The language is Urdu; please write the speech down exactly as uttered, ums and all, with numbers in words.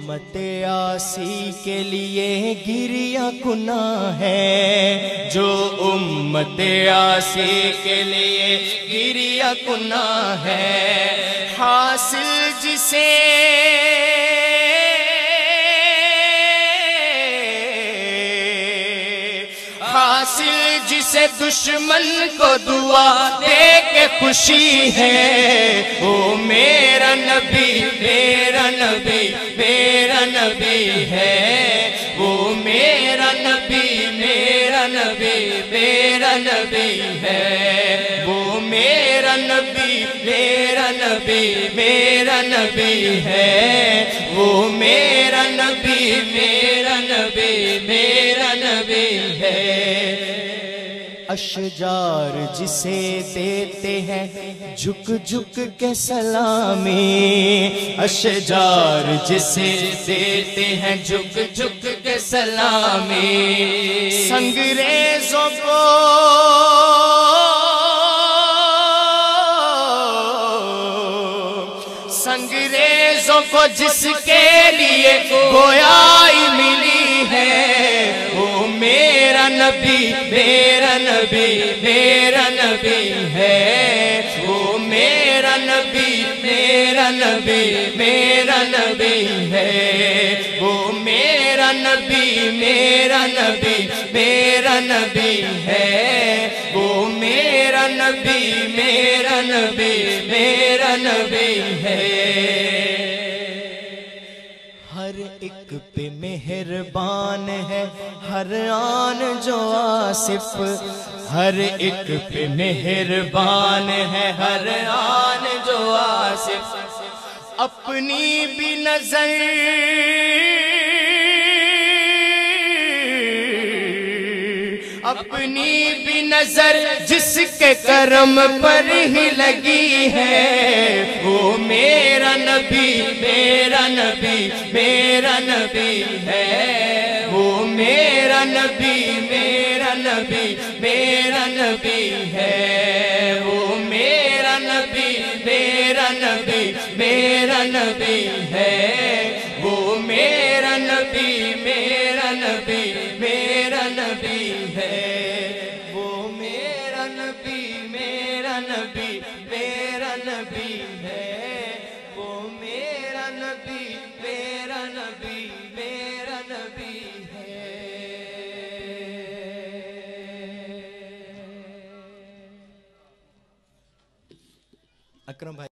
امت آسی کے لیے گریہ گناہ ہے، جو امت آسی کے لیے گریہ گناہ ہے، حاصل جسے حاصل جسے دشمن کو دعا دے کے خوشی ہے، وہ میرا نبی میرا نبی میرا نبی ہے، وہ میرا نبی میرا نبی میرا نبی ہے، وہ میرا نبی میرا نبی میرا نبی ہے، وہ میرا نبی میرا نبی میرا نبی ہے۔ اشجار جسے دیتے ہیں جھک جھک کے سلامی، اشجار جسے دیتے ہیں جھک جھک کے سلامی، سنگریزوں کو سنگریزوں کو جس کے لیے گویائی ملی ہے، وہ میرا نبی میرا نبی میرا نبی ہے، وہ میرا نبی میرا نبی میرا نبی ہے، وہ میرا نبی میرا نبی میرا نبی ہے، وہ میرا نبی میرا نبی میرا نبی ہے۔ ہر ایک پہ مہربان ہے ہر آن جو آصف، ہر ایک پہ مہربان ہے ہر آن جو آصف، اپنی بھی نظر اپنی بھی نظر جس کے کرم پر ہی لگی ہے، وہ میرا نبی میرا نبی میرا نبی ہے، وہ میرا نبی میرا نبی میرا نبی ہے، وہ میرا نبی میرا نبی میرا نبی ہے، وہ میرا نبی میرا نبی میرا نبی ہے، وہ میرا نبی میرا نبی میرا نبی ہے، وہ میرا نبی میرا نبی میرا نبی ہے۔ اکرم بھائی